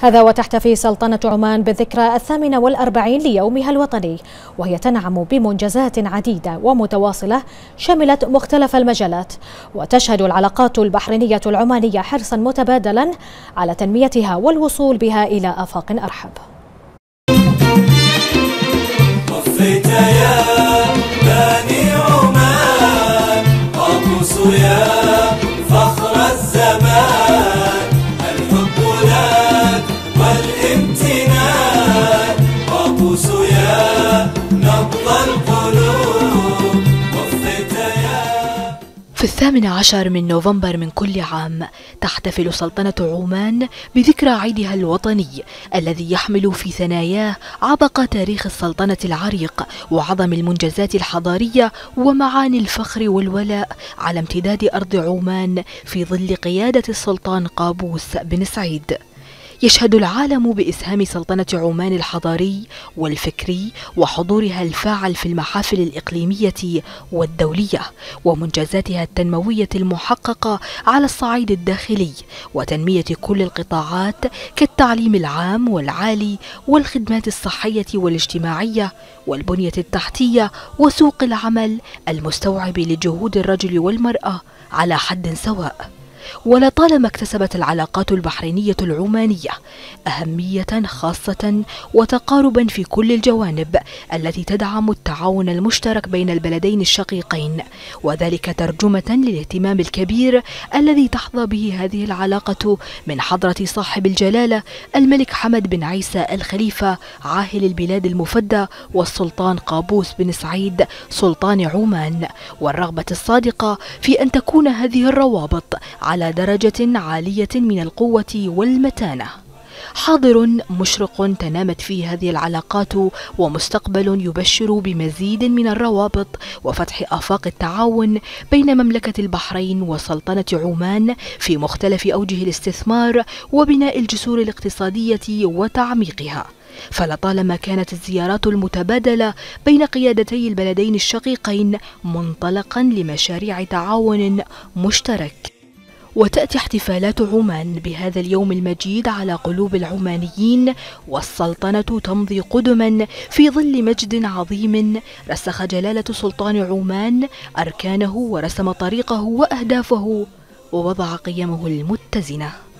هذا وتحتفي سلطنة عمان بالذكرى 48 ليومها الوطني، وهي تنعم بمنجزات عديدة ومتواصلة شملت مختلف المجالات، وتشهد العلاقات البحرينية العمانية حرصا متبادلا على تنميتها والوصول بها إلى آفاق أرحب. في 18 من نوفمبر من كل عام تحتفل سلطنة عمان بذكرى عيدها الوطني الذي يحمل في ثناياه عبق تاريخ السلطنة العريق وعظم المنجزات الحضارية ومعاني الفخر والولاء على امتداد أرض عمان في ظل قيادة السلطان قابوس بن سعيد. يشهد العالم بإسهام سلطنة عمان الحضاري والفكري وحضورها الفاعل في المحافل الإقليمية والدولية ومنجزاتها التنموية المحققة على الصعيد الداخلي وتنمية كل القطاعات كالتعليم العام والعالي والخدمات الصحية والاجتماعية والبنية التحتية وسوق العمل المستوعب لجهود الرجل والمرأة على حد سواء. ولطالما اكتسبت العلاقات البحرينية العمانية أهمية خاصة وتقاربا في كل الجوانب التي تدعم التعاون المشترك بين البلدين الشقيقين، وذلك ترجمة للاهتمام الكبير الذي تحظى به هذه العلاقة من حضرة صاحب الجلالة الملك حمد بن عيسى الخليفة عاهل البلاد المفدى والسلطان قابوس بن سعيد سلطان عمان، والرغبة الصادقة في أن تكون هذه الروابط على درجة عالية من القوة والمتانة. حاضر مشرق تنامت فيه هذه العلاقات ومستقبل يبشر بمزيد من الروابط وفتح آفاق التعاون بين مملكة البحرين وسلطنة عمان في مختلف أوجه الاستثمار وبناء الجسور الاقتصادية وتعميقها. فلطالما كانت الزيارات المتبادلة بين قيادتي البلدين الشقيقين منطلقا لمشاريع تعاون مشترك. وتأتي احتفالات عمان بهذا اليوم المجيد على قلوب العمانيين والسلطنة تمضي قدما في ظل مجد عظيم رسخ جلالة سلطان عمان أركانه ورسم طريقه وأهدافه ووضع قيمه المتزنة.